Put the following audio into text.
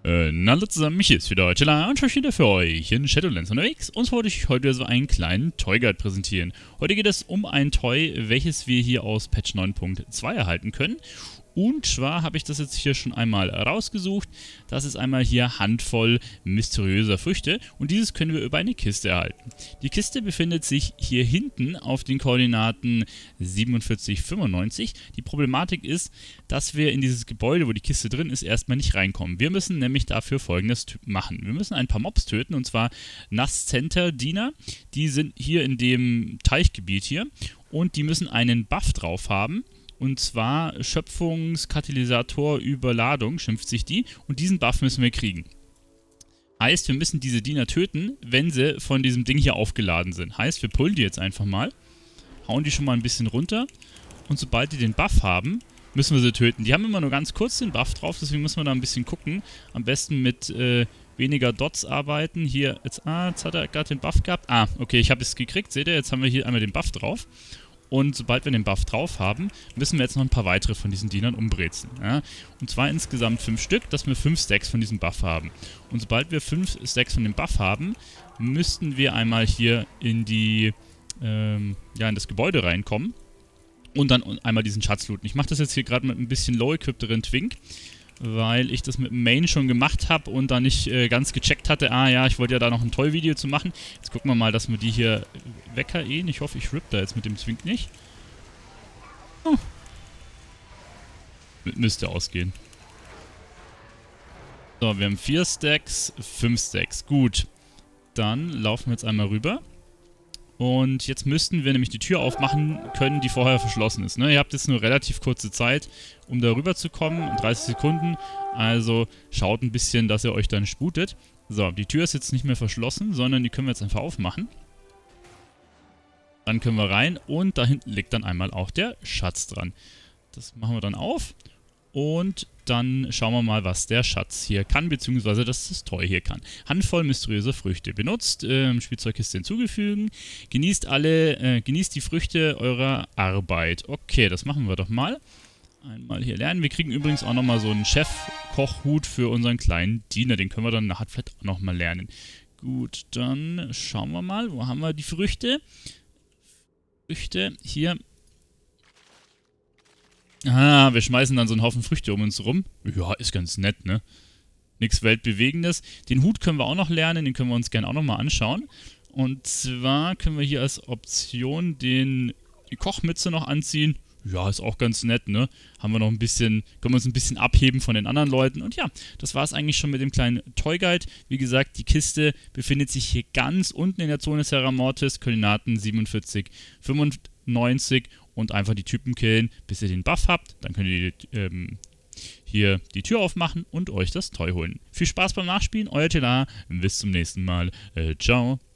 Hallo zusammen, mich ist wieder Tila und ich wieder für euch in Shadowlands unterwegs und wollte ich heute so einen kleinen Toy Guide präsentieren. Heute geht es um ein Toy, welches wir hier aus Patch 9.2 erhalten können. Und zwar habe ich das jetzt hier schon einmal rausgesucht. Das ist einmal hier Handvoll mysteriöser Früchte und dieses können wir über eine Kiste erhalten. Die Kiste befindet sich hier hinten auf den Koordinaten 4795. Die Problematik ist, dass wir in dieses Gebäude, wo die Kiste drin ist, erstmal nicht reinkommen. Wir müssen nämlich dafür Folgendes machen. Wir müssen ein paar Mobs töten, und zwar Nass-Center-Diener. Die sind hier in dem Teichgebiet hier und die müssen einen Buff drauf haben. Und zwar Schöpfungskatalysator Überladung, schimpft sich die. Und diesen Buff müssen wir kriegen. Heißt, wir müssen diese Diener töten, wenn sie von diesem Ding hier aufgeladen sind. Heißt, wir pullen die jetzt einfach mal, hauen die schon mal ein bisschen runter. Und sobald die den Buff haben, müssen wir sie töten. Die haben immer nur ganz kurz den Buff drauf, deswegen müssen wir da ein bisschen gucken. Am besten mit weniger Dots arbeiten. Hier, jetzt hat er gerade den Buff gehabt. Okay, ich habe es gekriegt. Seht ihr, jetzt haben wir hier einmal den Buff drauf. Und sobald wir den Buff drauf haben, müssen wir jetzt noch ein paar weitere von diesen Dienern umbrezeln. Ja? Und zwar insgesamt 5 Stück, dass wir 5 Stacks von diesem Buff haben. Und sobald wir 5 Stacks von dem Buff haben, müssten wir einmal hier in die, in das Gebäude reinkommen und dann einmal diesen Schatz looten. Ich mache das jetzt hier gerade mit ein bisschen low-equipteren Twink, weil ich das mit dem Main schon gemacht habe und da nicht ganz gecheckt hatte. Ja, ich wollte ja da noch ein Toy-Video zu machen. Jetzt gucken wir mal, dass wir die hier weghauen. Ich hoffe, ich rippe da jetzt mit dem Twink nicht. Oh. Müsste ausgehen. So, wir haben 4 Stacks, 5 Stacks. Gut. Dann laufen wir jetzt einmal rüber. Und jetzt müssten wir nämlich die Tür aufmachen können, die vorher verschlossen ist. Ne? Ihr habt jetzt nur relativ kurze Zeit, um da rüber zu kommen, 30 Sekunden. Also schaut ein bisschen, dass ihr euch dann sputet. So, die Tür ist jetzt nicht mehr verschlossen, sondern die können wir jetzt einfach aufmachen. Dann können wir rein und da hinten liegt dann einmal auch der Schatz dran. Das machen wir dann auf. Und dann schauen wir mal, was der Schatz hier kann, beziehungsweise das Toy hier kann. Handvoll mysteriöser Früchte. Benutzt, Spielzeugkiste hinzugefügen. Genießt die Früchte eurer Arbeit. Okay, das machen wir doch mal. Einmal hier lernen. Wir kriegen übrigens auch nochmal so einen Chef-Kochhut für unseren kleinen Diener. Den können wir dann nachher vielleicht auch nochmal lernen. Gut, dann schauen wir mal. Wo haben wir die Früchte? Früchte, hier. Wir schmeißen dann so einen Haufen Früchte um uns rum. Ja, ist ganz nett, ne? Nichts Weltbewegendes. Den Hut können wir auch noch lernen, den können wir uns gerne auch nochmal anschauen. Und zwar können wir hier als Option die Kochmütze noch anziehen. Ja, ist auch ganz nett, ne? Haben wir noch ein bisschen, können wir uns ein bisschen abheben von den anderen Leuten. Und ja, das war es eigentlich schon mit dem kleinen Toy Guide. Wie gesagt, die Kiste befindet sich hier ganz unten in der Zone Serra Mortis, Koordinaten 4795 und einfach die Typen killen, bis ihr den Buff habt. Dann könnt ihr hier die Tür aufmachen und euch das Toy holen. Viel Spaß beim Nachspielen, euer Tila. Bis zum nächsten Mal. Ciao.